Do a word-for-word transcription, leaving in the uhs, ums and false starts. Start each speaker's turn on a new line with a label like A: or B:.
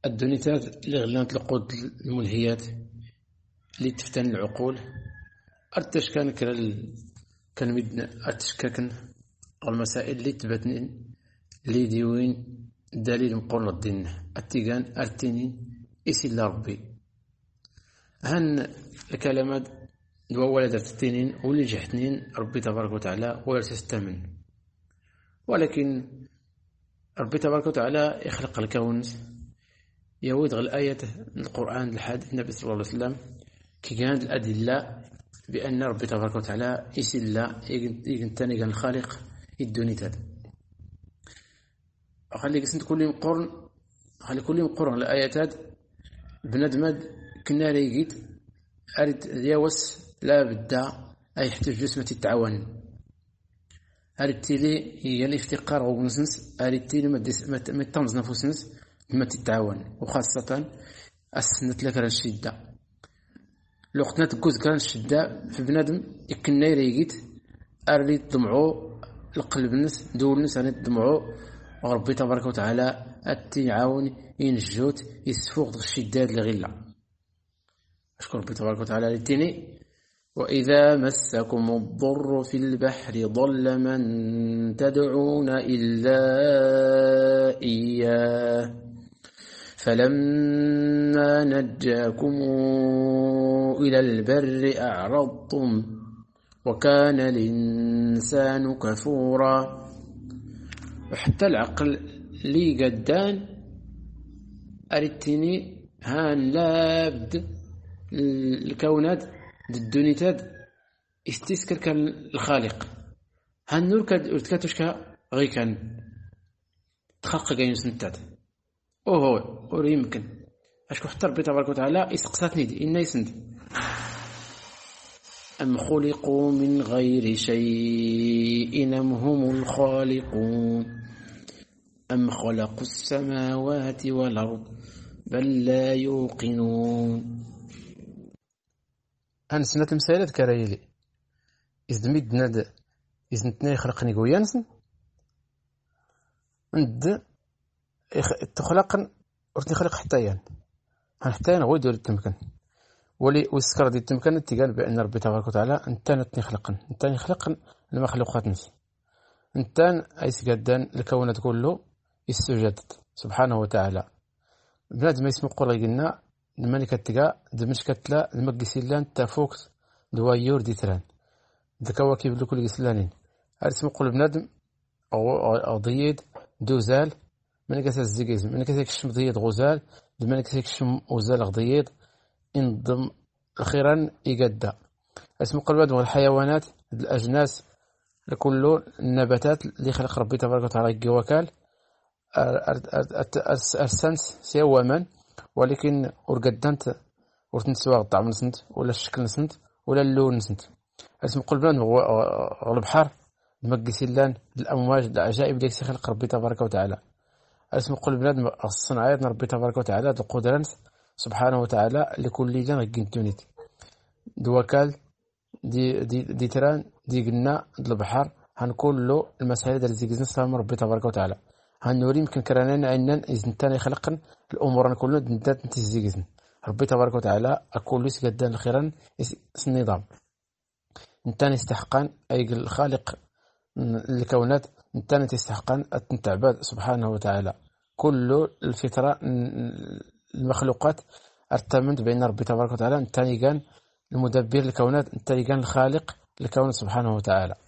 A: الدونيتات اللي غلانت القود الملهيات اللي تفتن العقول أرتش كان كرال كان مدن أرتش كاكن المسائل اللي تبتنين اللي ديوين دليل مقول الدين التيجان أرتينين إسي الله ربي هن الكلمات دوا درت التنين واللي جحتنين ربي تبارك وتعالى ويرتستمن ولكن ربي تبارك وتعالى يخلق الكون يود غير الآية القرآن الحديث النبي صلى الله عليه وسلم كي كانت الأدلة بأن ربي تبارك وتعالى إسي الله يجنتني كان الخالق الدوني تاد خلي قسنت كل يوم قرن خلي كل يوم قرن الآيات بندمد كنا ريقيت أريد يوس لا بدا أي يحتاج جسمة التعاون أريد تيلي هي الافتقار أو نسنس أريد تيلي ما تنز نفوسنس ما تتعاون وخاصة السنة لك الشدة لو قتنا تقوز كان الشدة في بنادم يكنا يريقيت أريد دمعو القلب الناس دول الناس أريد دمعو وربي تبارك وتعالى التعاون ينجوت يسفوق الشداد لغلا أشكر ربي تبارك وتعالى للتيني وإذا مسكم الضر في البحر ضل من تدعون إلا إياه فلما نجاكم إلى البر أعرضتم وكان الإنسان كفورا وحتى العقل لي قدان أردتني هان لابد الكونات الدونيتاد استسكر كان الخالق هان نور كاتوشكا غي كان تخلق كاين سنتات اوهو اور يمكن اشكو حتى ربي تبارك وتعالى يسقساتني دي إنا يسند أم خلقوا من غير شيء أم هم الخالقون أم خلقوا السماوات والأرض بل لا يوقنون أنا سنة المسائلات كرايلي إذا ميد ناد إذا نتناي خلقني قويانسن ند تخلق ورتني خلق حتى حتى أنا غويد ولد تمكن ولي وسكر دي تمكن تيقال بأن ربي تبارك وتعالى أنت نتني خلقن أنت خلقن المخلوقات نس أنت أيس قدان الكونات كله السجد سبحانه وتعالى بلاد ما يسمى قرى قلنا الملكة تقا دمش كتلا المقسيلان تافوكس دوايور دي تران دكواكب لكل قسلانين أرسم قول بنادم أو أو ضيد دوزال من كسر الزجاج من كسر كشم ضيد غزال من كسر كشم غزال غضيد انضم أخيرا يقدى اسم قول بنادم والحيوانات الأجناس لكل النباتات اللي خلق ربي تبارك وتعالى جواكال أرسنس سيوا من ولكن ورقدنت ورتنسوا الطعم نسنت ولا الشكل نسنت ولا اللون نسنت اسم قلبان غلب بحر المقسلان الأمواج العجائب اللي خلق ربي تبارك وتعالى اسم قلبان الصناعات ربي تبارك وتعالى القدرانس سبحانه وتعالى لكل جن جنتونيت دوكال دي دي دي تران دي قلنا البحر هنقول له المسائل اللي زي جزنا ربي تبارك وتعالى هنوري يمكن كرانين عينان إذن تاني خلقن الأمور كله دنتات نتزيجزن ربي تبارك وتعالى أقول ليس قدان الخيران النظام نتاني استحقان أي الخالق الكونات نتاني تستحقان التعباد سبحانه وتعالى كل الفطرة المخلوقات ارتمند بين ربي تبارك وتعالى نتاني كان المدبر الكونات نتاني كان الخالق الكون سبحانه وتعالى